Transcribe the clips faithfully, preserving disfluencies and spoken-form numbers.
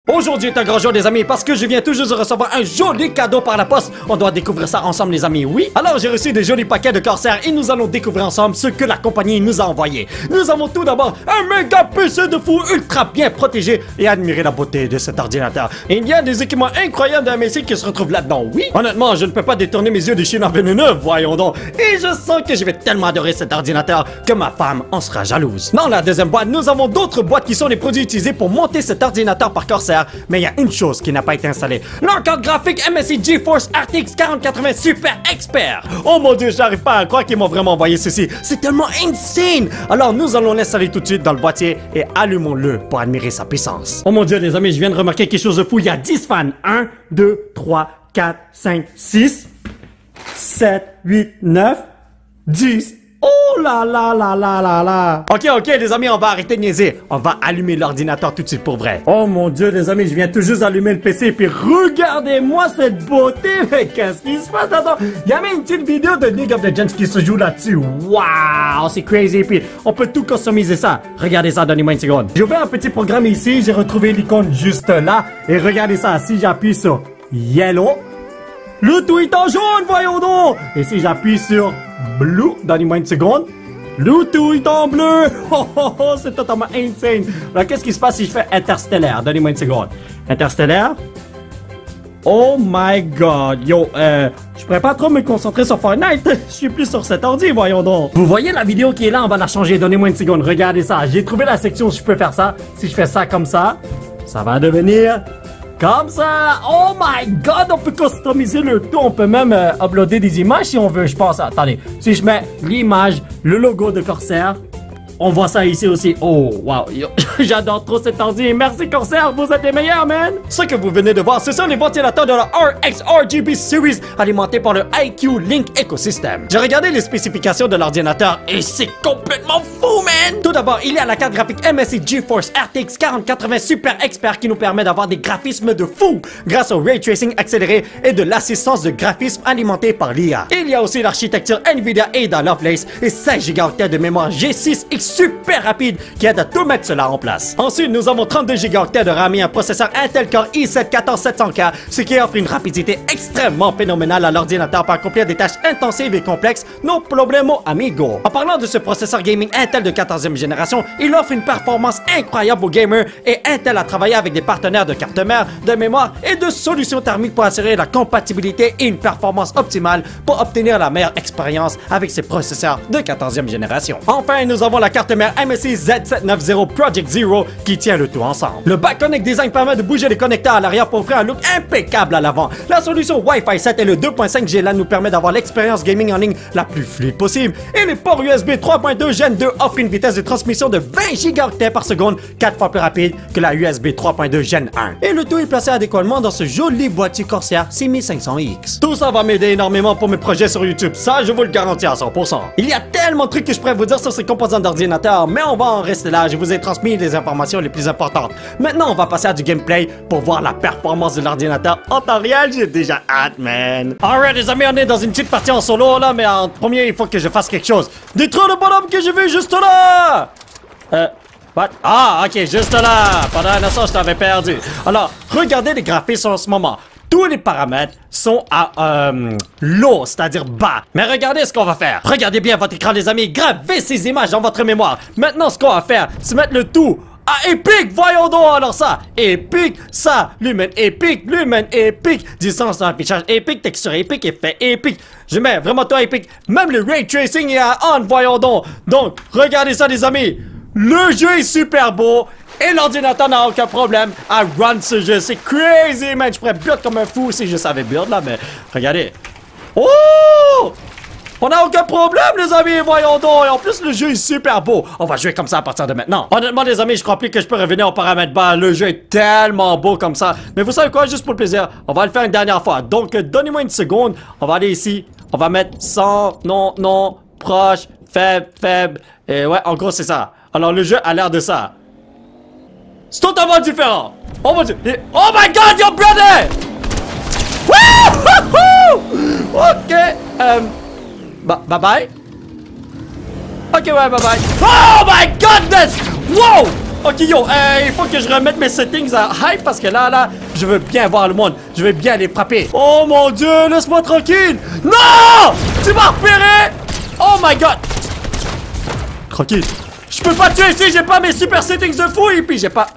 Aujourd'hui est un grand jour les amis parce que je viens tout juste de recevoir un joli cadeau par la poste. On doit découvrir ça ensemble les amis, oui. Alors j'ai reçu des jolis paquets de Corsair et nous allons découvrir ensemble ce que la compagnie nous a envoyé. Nous avons tout d'abord un méga P C de fou ultra bien protégé et admirer la beauté de cet ordinateur. Et il y a des équipements incroyables d'un M S I qui se retrouvent là-dedans, oui. Honnêtement, je ne peux pas détourner mes yeux des Chinois vénéneux, voyons donc. Et je sens que je vais tellement adorer cet ordinateur que ma femme en sera jalouse. Dans la deuxième boîte, nous avons d'autres boîtes qui sont les produits utilisés pour monter cet ordinateur par Corsair. Mais il y a une chose qui n'a pas été installée. L'encarte graphique M S I GeForce R T X quarante quatre-vingts Super Expert. Oh mon dieu, j'arrive pas à croire qu'ils m'ont vraiment envoyé ceci. C'est tellement insane. Alors nous allons l'installer tout de suite dans le boîtier et allumons-le pour admirer sa puissance. Oh mon dieu les amis, je viens de remarquer quelque chose de fou. Il y a dix fans. un, deux, trois, quatre, cinq, six, sept, huit, neuf, dix. Oh là là là là là là. Ok, ok les amis, on va arrêter de niaiser. On va allumer l'ordinateur tout de suite pour vrai. Oh mon dieu les amis, je viens tout juste d'allumer le P C. Puis regardez-moi cette beauté. Mais qu'est-ce qui se passe? Attends, il y a même une petite vidéo de League of Legends qui se joue là-dessus. Waouh, c'est crazy. Puis on peut tout customiser ça. Regardez ça, donnez-moi une seconde. J'ai ouvert un petit programme ici. J'ai retrouvé l'icône juste là. Et regardez ça, si j'appuie sur Yellow, le tout est en jaune, voyons donc. Et si j'appuie sur Blue, donnez-moi une seconde, le tout est en bleu. Oh, oh, oh, c'est totalement insane. Alors, qu'est-ce qui se passe si je fais interstellaire? Donnez-moi une seconde. Interstellaire. Oh my god. Yo, euh, je pourrais pas trop me concentrer sur Fortnite. Je suis plus sur cet ordi, voyons donc. Vous voyez la vidéo qui est là? On va la changer. Donnez-moi une seconde. Regardez ça. J'ai trouvé la section où je peux faire ça. Si je fais ça comme ça, ça va devenir... comme ça! Oh my god! On peut customiser le tout. On peut même euh, uploader des images si on veut, je pense. Attendez. Si je mets l'image, le logo de Corsair, on voit ça ici aussi. Oh, wow. J'adore trop cet ordi. Merci Corsair, vous êtes les meilleurs, man! Ce que vous venez de voir, ce sont les ventilateurs de la R X R G B Series alimentés par le I Q Link Ecosystem. J'ai regardé les spécifications de l'ordinateur et c'est complètement fou, man! Tout d'abord, il y a la carte graphique M S I GeForce R T X quarante quatre-vingts Super Expert qui nous permet d'avoir des graphismes de fou grâce au Ray Tracing accéléré et de l'assistance de graphisme alimenté par l'I A. Il y a aussi l'architecture Nvidia Ada Lovelace et seize gigaoctets de mémoire G six X super rapide qui aide à tout mettre cela en place. Ensuite, nous avons trente-deux gigaoctets de RAM et un processeur Intel Core i sept quatorze sept cents K, ce qui offre une rapidité extrêmement phénoménale à l'ordinateur pour accomplir des tâches intensives et complexes, no problemo amigo. En parlant de ce processeur gaming Intel de quatorzième génération, il offre une performance incroyable aux gamers et Intel a travaillé avec des partenaires de carte mère, de mémoire et de solutions thermiques pour assurer la compatibilité et une performance optimale pour obtenir la meilleure expérience avec ces processeurs de quatorzième génération. Enfin, nous avons la carte mère M S I Z sept cent quatre-vingt-dix Project Zero qui tient le tout ensemble. Le Backconnect Design permet de bouger les connecteurs à l'arrière pour offrir un look impeccable à l'avant. La solution Wi-Fi sept et le deux point cinq G LAN nous permet d'avoir l'expérience gaming en ligne la plus fluide possible. Et les ports U S B trois point deux Gen deux offrent une vitesse de transmission de vingt gigaoctets par seconde, quatre fois plus rapide que la U S B trois point deux Gen un. Et le tout est placé adéquatement dans ce joli boîtier Corsair six mille cinq cents X. Tout ça va m'aider énormément pour mes projets sur YouTube, ça je vous le garantis à cent pour cent. Il y a tellement de trucs que je pourrais vous dire sur ces composants d'ordinateur, mais on va en rester là, je vous ai transmis les informations les plus importantes. Maintenant, on va passer à du gameplay pour voir la performance de l'ordinateur en temps réel. J'ai déjà hâte, man. Alright, les amis, on est dans une petite partie en solo, là, mais en premier, il faut que je fasse quelque chose. Détruire le bonhomme que j'ai vu juste là! Euh... What? Ah, ok, juste là. Pendant un instant, je t'avais perdu. Alors, regardez les graphismes en ce moment. Tous les paramètres sont à euh, low, c'est-à-dire bas. Mais regardez ce qu'on va faire. Regardez bien votre écran, les amis. Gravez ces images dans votre mémoire. Maintenant, ce qu'on va faire, c'est mettre le tout à épique. Voyons donc alors ça. Épique, ça. Lumen épique, lumen épique. Distance d'affichage épique, texture épique, effet épique. Je mets vraiment tout à épique. Même le ray tracing est à on, voyons donc. Donc, regardez ça, les amis. Le jeu est super beau. Et l'ordinateur n'a aucun problème à run ce jeu. C'est crazy, man. Je pourrais build comme un fou si je savais build, là, mais regardez. Oh! On n'a aucun problème, les amis, voyons donc. Et en plus, le jeu est super beau. On va jouer comme ça à partir de maintenant. Honnêtement, les amis, je crois plus que je peux revenir aux paramètres bas. Le jeu est tellement beau comme ça. Mais vous savez quoi, juste pour le plaisir, on va le faire une dernière fois. Donc, donnez-moi une seconde. On va aller ici. On va mettre cent, non, non, proche, faible, faible. Et ouais, en gros, c'est ça. Alors, le jeu a l'air de ça. C'est totalement différent. Oh mon dieu. Oh my god, your brother. Ok. Euh, bah, bye bye. Ok, ouais, bye bye. Oh my goodness. Wow. Ok, yo, euh, il faut que je remette mes settings à high parce que là, là, je veux bien voir le monde. Je veux bien les frapper. Oh mon Dieu, laisse-moi tranquille. Non! Tu m'as repéré! Oh my god! Tranquille. Je peux pas tuer ici, j'ai pas mes super settings de fou et puis j'ai pas...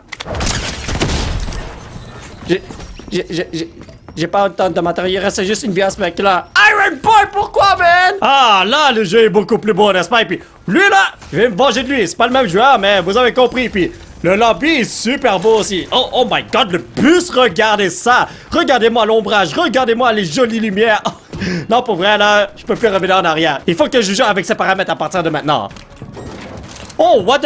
J'ai... J'ai... J'ai... J'ai pas autant de matériel, il reste juste une vie à ce mec là. Iron Boy, pourquoi, man? Ah, là, le jeu est beaucoup plus beau, n'est-ce pas? Et puis, lui là, je vais me venger de lui. C'est pas le même joueur, mais vous avez compris. Puis, le lobby est super beau aussi. Oh, oh my god, le bus, regardez ça. Regardez-moi l'ombrage, regardez-moi les jolies lumières. Non, pour vrai, là, je peux plus revenir en arrière. Il faut que je joue avec ces paramètres à partir de maintenant. Oh, what the...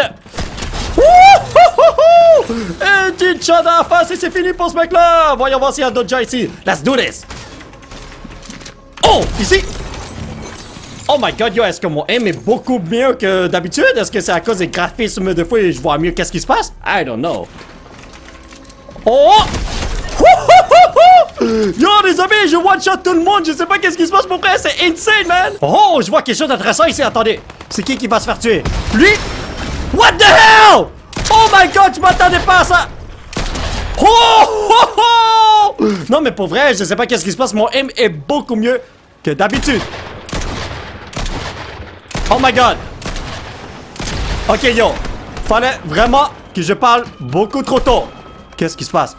Un petit shot en face et c'est fini pour ce mec là. Voyons voir s'il y a d'autres gens ici. Let's do this. Oh, ici. Oh my god, yo, est-ce que mon aim est beaucoup mieux que d'habitude? Est-ce que c'est à cause des graphismes de fois et je vois mieux qu'est-ce qui se passe? I don't know. Oh. Yo, les amis, je one-shot tout le monde. Je sais pas qu'est-ce qui se passe pour vrai. C'est insane, man. Oh, je vois quelque chose d'intéressant ici. Attendez. C'est qui qui va se faire tuer? Lui? What the hell? Oh my god, je m'attendais pas à ça. Oh, oh, oh. Non mais pour vrai, je sais pas qu'est-ce qui se passe. Mon aim est beaucoup mieux que d'habitude. Oh my god. Ok yo, fallait vraiment que je parle beaucoup trop tôt. Qu'est-ce qui se passe?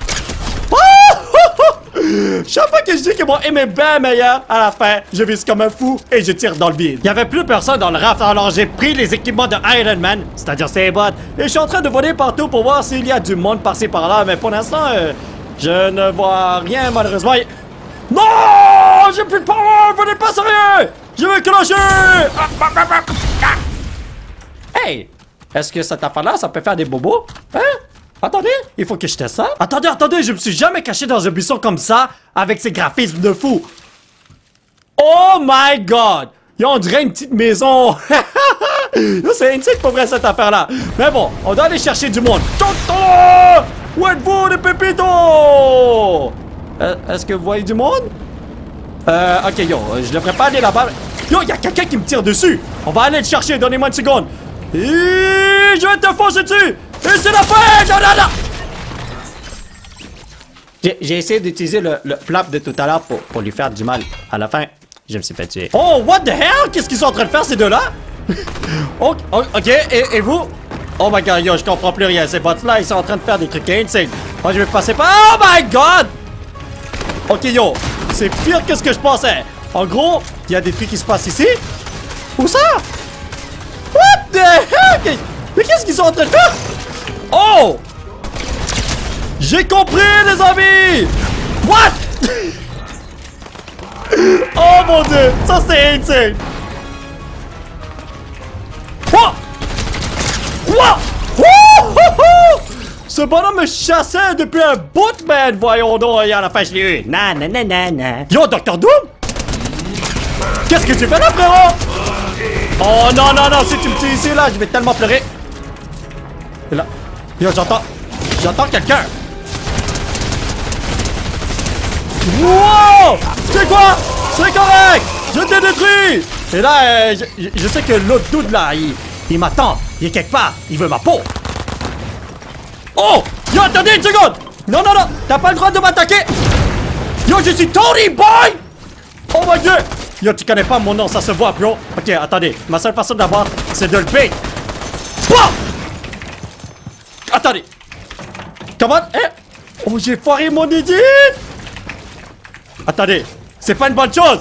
Chaque fois que je dis que mon aim est bien meilleur, à la fin, je vise comme un fou et je tire dans le vide. Il n'y avait plus personne dans le raft, alors j'ai pris les équipements de Iron Man, c'est-à-dire ses bottes, et je suis en train de voler partout pour voir s'il y a du monde par-ci par-là, mais pour l'instant, euh, je ne vois rien malheureusement. Non! J'ai plus peur! Venez pas sérieux! Je vais clencher! Hey! Est-ce que cette affaire-là, ça peut faire des bobos? Hein? Attendez, il faut que je teste ça. Attendez, attendez, je me suis jamais caché dans un buisson comme ça avec ces graphismes de fou. Oh my god! Yo, on dirait une petite maison. C'est insane pour vrai cette affaire-là. Mais bon, on doit aller chercher du monde. Toto! Où êtes-vous, les pépitos? Euh, Est-ce que vous voyez du monde? Euh, ok, yo, je devrais pas aller là-bas. Yo, il y a quelqu'un qui me tire dessus. On va aller le chercher, donnez-moi une seconde. Et je vais te foncer dessus. Et c'est la fin! Non, non, non! J'ai essayé d'utiliser le, le flap de tout à l'heure pour, pour lui faire du mal. À la fin, je me suis fait tuer. Oh, what the hell? Qu'est-ce qu'ils sont en train de faire, ces deux-là? oh, oh, ok, et, et vous? Oh my god, yo, je comprends plus rien. Ces bots-là, ils sont en train de faire des trucs insane. Moi, je vais passer par... Oh my god! Ok, yo, c'est pire que ce que je pensais. En gros, il y a des trucs qui se passent ici. Où ça? What the heck? Mais qu'est-ce qu'ils sont en train de faire? Oh! J'ai compris, les amis! What? Oh mon dieu! Ça, c'est insane! What? What? Ce bonhomme me chassait depuis un bout, man! Voyons donc, et à la fin, je l'ai eu. Na, na, na, na, na. Yo, docteur Doom? Qu'est-ce que tu fais là, frérot? Oh non, non, non, si tu me tues ici, là, je vais tellement pleurer. Et là, yo, j'entends, j'entends quelqu'un. Wow! C'est quoi? C'est correct! Je t'ai détruit! Et là, euh, je, je sais que l'autre dude là, il, il m'attend. Il est quelque part. Il veut ma peau. Oh! Yo, attendez une seconde! Non, non, non! T'as pas le droit de m'attaquer! Yo, je suis Tony Boy! Oh mon dieu! Yo, tu connais pas mon nom, ça se voit, bro. Ok, attendez. Ma seule façon d'avoir, c'est de le bait. Bah! Attendez. Comment? Eh? Oh, j'ai foiré mon edit! Attendez. C'est pas une bonne chose!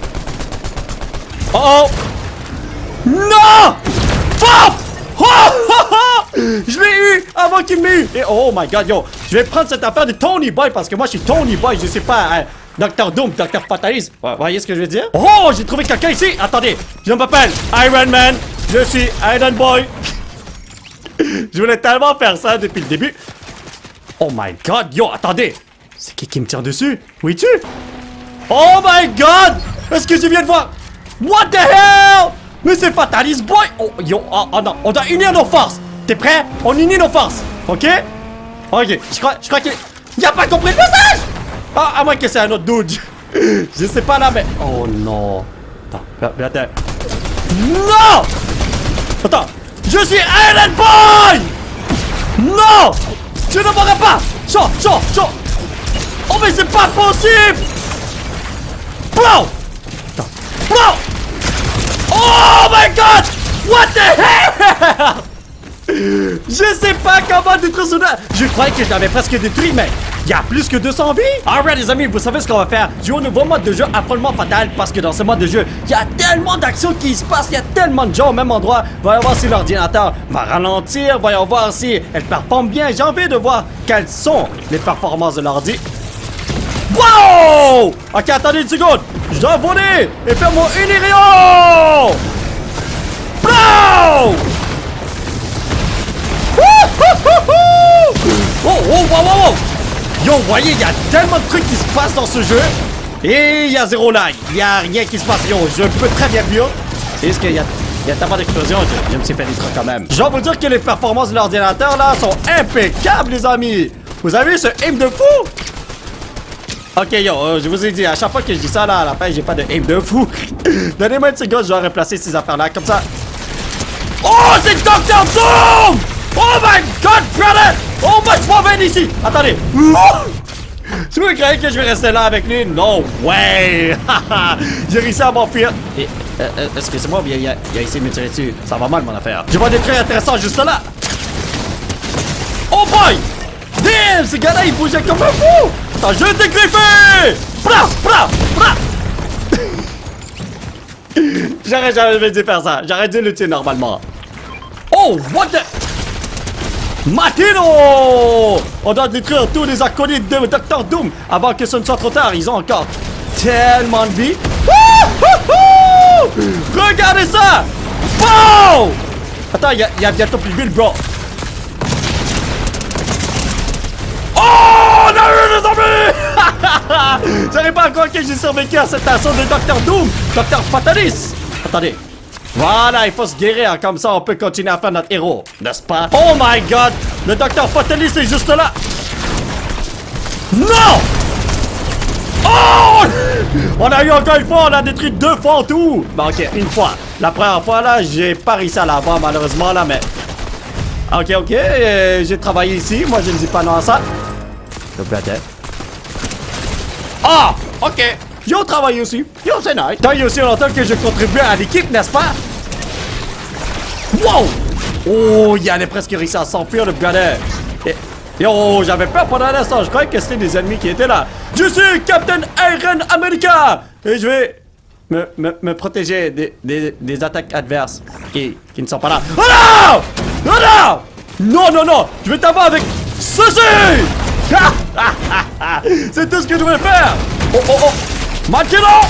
Oh oh! Non! Pop! Oh, oh, oh! Je l'ai eu avant qu'il m'ait eu! Et oh my god, yo! Je vais prendre cette affaire de Tony Boy parce que moi, je suis Tony Boy, je sais pas... Hein. docteur Doom, docteur Fatalist. Vous voyez ce que je veux dire? Oh, j'ai trouvé quelqu'un ici. Attendez, je m'appelle Iron Man. Je suis Iron Boy. Je voulais tellement faire ça depuis le début. Oh my god, yo, attendez. C'est qui qui me tire dessus? Oui, tu? Oh my god! Est-ce que je viens de voir? What the hell? Mais c'est Fatalist Boy. Oh, yo, oh, oh non, on doit unir nos forces. T'es prêt? On unit nos forces. Ok? Ok, je crois, je crois qu'il... Il a pas compris le message! Ah, à moins que c'est un autre dude. Je sais pas là, mais... Oh non. Attends, attends. Non! Attends. Je suis Iron Boy! Non! Tu ne m'aurais pas! Chaud, chaud, chaud! Oh mais c'est pas possible! Bro! Bro! Oh my god! What the hell? Je sais pas comment détruire ce... Je croyais que je l'avais presque détruit, mais il y a plus que deux cents vies. Alright les amis, vous savez ce qu'on va faire? Jouer au nouveau mode de jeu Affrontement Fatal, parce que dans ce mode de jeu, il y a tellement d'actions qui se passent, il y a tellement de gens au même endroit. Voyons voir si l'ordinateur va ralentir, voyons voir si elle performe bien. J'ai envie de voir quelles sont les performances de l'ordi. Wow! Ok, attendez une seconde. Je dois voler et faire mon Unirio! Bro! Oh, oh, wow, wow, wow! Yo, vous voyez, il y a tellement de trucs qui se passent dans ce jeu. Et il y a zéro lag. Il n'y a rien qui se passe. Yo, je peux très bien vivre. C'est juste qu'il y a, il y a tellement d'explosions. Je, je me suis fait des trucs quand même. Je dois vous dire que les performances de l'ordinateur là sont impeccables, les amis. Vous avez vu ce aim de fou? Ok, yo, euh, je vous ai dit, à chaque fois que je dis ça là, à la fin, j'ai pas de aim de fou. Donnez-moi une seconde, je dois replacer ces affaires-là, comme ça. Oh, c'est docteur Doom! Oh my god, brother! Oh my, je m'en vais d'ici! Attendez! Si vous croyez que je vais rester là avec lui? No way! J'ai réussi à m'enfuir. Et, euh, euh, excusez-moi, il, il, il a essayé de me tirer dessus. Ça va mal, mon affaire. Je vois des trucs intéressants juste là. Oh boy! Damn! Ce gars-là, il bougeait comme un fou! Attends, je vais te griffer! Bra! Bra! Bra! J'aurais jamais dû faire ça. J'aurais dû le tuer normalement. Oh, what the... Matino! On doit détruire tous les acolytes de docteur Doom avant que ce ne soit trop tard. Ils ont encore tellement de vie. Regardez ça! Wow! Attends, il y, y a bientôt plus de ville, bro. Oh! On a eu des zombies! J'arrive pas à croire que j'ai survécu à cette assaut de docteur Doom, docteur Fatalis. Attendez. Voilà, il faut se guérir, comme ça on peut continuer à faire notre héros, n'est-ce pas? Oh my god! Le docteur Fatalis est juste là! Non! Oh! On a eu encore une fois, on a détruit deux fois en tout! Bon ok, une fois. La première fois là, j'ai pas réussi à l'avoir malheureusement là, mais... Ok, ok, euh, j'ai travaillé ici, moi je ne dis pas non à ça. Peut-être. Ah! Ok! Yo, travaille aussi. Yo, c'est nice. Tant y aussi longtemps que je contribue à l'équipe, n'est-ce pas? Wow! Oh, il allait presque réussir à s'enfuir, le brother. Et, yo, j'avais peur pendant l'instant. Je croyais que c'était des ennemis qui étaient là. Je suis Captain Iron America! Et je vais me, me, me protéger des, des, des attaques adverses qui, qui ne sont pas là. Oh non! Non, non! Non, non, non! Je vais t'avoir avec ceci! C'est tout ce que je voulais faire! Oh, oh, oh! Maintenant!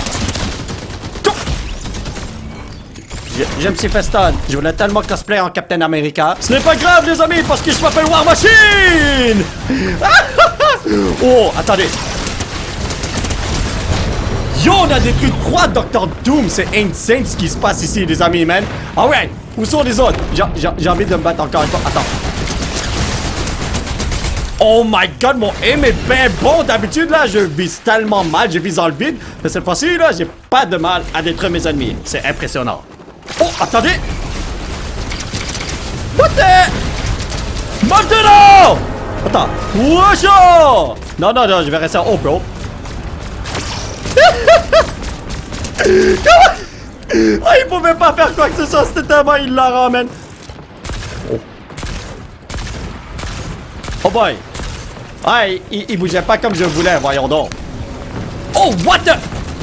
Je, je me suis fait stun. Je voulais tellement cosplay en Captain America. Ce n'est pas grave, les amis, parce que je m'appelle War Machine! Oh, attendez. Yo, on a détruit trois docteur Doom. C'est insane ce qui se passe ici, les amis, man. Alright, où sont les autres? J'ai envie de me battre encore une fois. Attends. Oh my god, mon aim est bien bon. D'habitude, là, je vise tellement mal. Je vise dans le vide. Mais cette fois-ci, là, j'ai pas de mal à détruire mes ennemis. C'est impressionnant. Oh, attendez. What the? Maintenant! Attends. Washo! Non, non, non, je vais rester en haut, bro. Comment? Oh, il pouvait pas faire quoi que ce soit. C'était tellement hilarant, man. Oh. Oh boy. Ah, il, il bougeait pas comme je voulais, voyons donc. Oh, what the...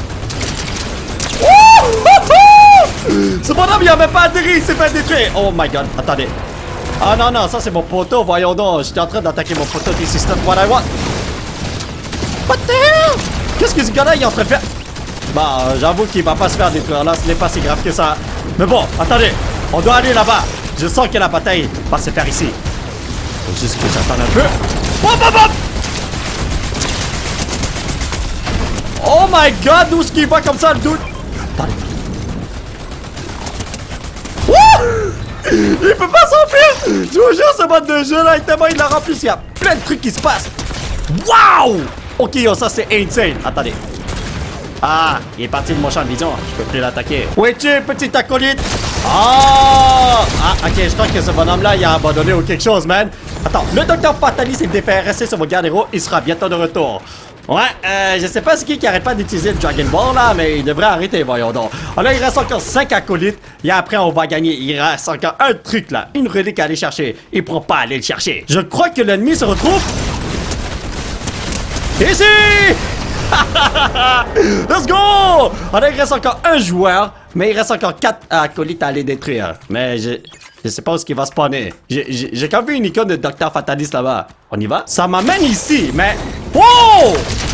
Oh, oh, oh! Ce bonhomme, il avait pas atterri, il s'est fait détruire. Oh my god, attendez. Ah non, non, ça c'est mon poteau, voyons donc. J'étais en train d'attaquer mon poteau, this is not what I want. What the hell? Qu'est-ce que ce gars-là, il est en train de faire? Bah, euh, j'avoue qu'il va pas se faire détruire là, ce n'est pas si grave que ça. Mais bon, attendez, on doit aller là-bas. Je sens que la bataille va se faire ici. Faut juste que j'attende un peu. Hop, hop, hop! Oh my god, d'où est-ce qu'il va comme ça, le dude? Attendez. Wouh! Il peut pas s'enfuir! Je vous jure, ce mode de jeu là est tellement hilarant. Plus il y a plein de trucs qui se passent. Waouh! Ok, yo, ça c'est insane. Attendez. Ah, il est parti de mon champ de vision. Je peux plus l'attaquer. Où es-tu, petit acolyte? Oh! Ah, ok, je crois que ce bonhomme-là, il a abandonné ou quelque chose, man. Attends, le docteur Fatalis est déferré sur vos garde-héros. Il sera bientôt de retour. Ouais, euh, je sais pas ce qui qui arrête pas d'utiliser le Dragon Ball, là, mais il devrait arrêter, voyons donc. Alors, il reste encore cinq acolytes, et après, on va gagner. Il reste encore un truc, là, une relique à aller chercher. Il pourra pas aller le chercher. Je crois que l'ennemi se retrouve... ici! Let's go! Alors, il reste encore un joueur, mais il reste encore quatre acolytes à aller détruire. Mais je... Je sais pas où ce qui va spawner. J'ai quand même vu une icône de docteur Fatalis là-bas. On y va? Ça m'amène ici, mais... Wow!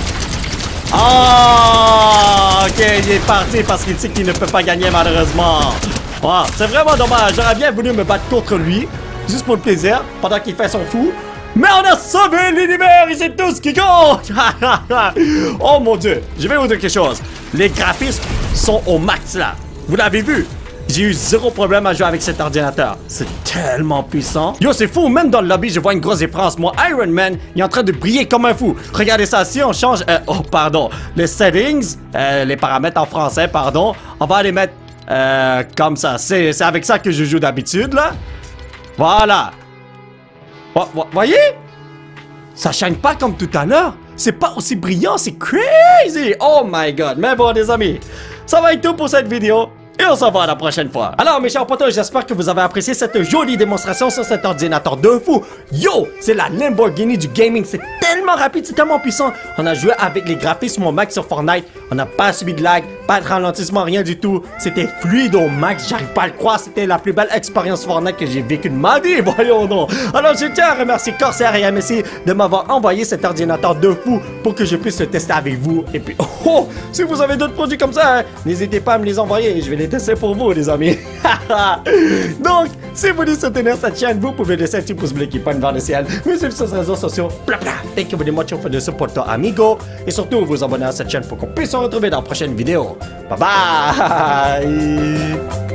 Ah! Ok, il est parti parce qu'il sait qu'il ne peut pas gagner malheureusement. Wow, c'est vraiment dommage. J'aurais bien voulu me battre contre lui, juste pour le plaisir, pendant qu'il fait son fou. Mais on a sauvé l'univers et c'est tout ce qui compte! Oh mon dieu, je vais vous dire quelque chose. Les graphismes sont au max là. Vous l'avez vu? J'ai eu zéro problème à jouer avec cet ordinateur. C'est tellement puissant. Yo, c'est fou. Même dans le lobby, je vois une grosse différence. Moi, Iron Man, il est en train de briller comme un fou. Regardez ça. Si on change... Euh, oh, pardon. Les settings, euh, les paramètres en français, pardon. On va les mettre euh, comme ça. C'est avec ça que je joue d'habitude, là. Voilà. Vo voyez? Ça shine pas comme tout à l'heure. C'est pas aussi brillant. C'est crazy. Oh my God. Mais bon, les amis, ça va être tout pour cette vidéo. Et on s'en va la prochaine fois. Alors mes chers potos, j'espère que vous avez apprécié cette jolie démonstration sur cet ordinateur de fou. Yo, c'est la Lamborghini du gaming. C'est tellement rapide, c'est tellement puissant. On a joué avec les graphismes au max sur Fortnite. On n'a pas subi de lag, pas de ralentissement, rien du tout. C'était fluide au max, j'arrive pas à le croire. C'était la plus belle expérience Fortnite que j'ai vécue de ma vie, voyons donc. Alors je tiens à remercier Corsair et M S I de m'avoir envoyé cet ordinateur de fou pour que je puisse le tester avec vous. Et puis, oh, si vous avez d'autres produits comme ça, hein, n'hésitez pas à me les envoyer. Je vais les tester pour vous, les amis. Donc, si vous voulez soutenir cette chaîne, vous pouvez laisser un petit pouce bleu qui pointe vers le ciel, me suivre sur les réseaux sociaux, bla bla. Thank you very much for the support, amigo. Et surtout, vous abonner à cette chaîne pour qu'on puisse se retrouver dans la prochaine vidéo. Bye bye!